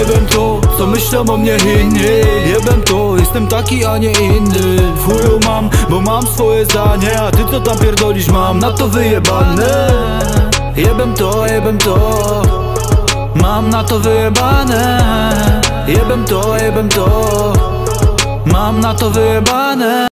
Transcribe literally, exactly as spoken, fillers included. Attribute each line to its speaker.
Speaker 1: Jebem to, co myślą o mnie inni. Jebem to, jestem taki, a nie inny. W chuju mam, bo mam swoje zdanie. A ty co tam pierdolisz, mam na to wyjebane. Jebem to, jebem to, mam na to wyjebane. Jebem to, jebem to, mam na to wyjebane.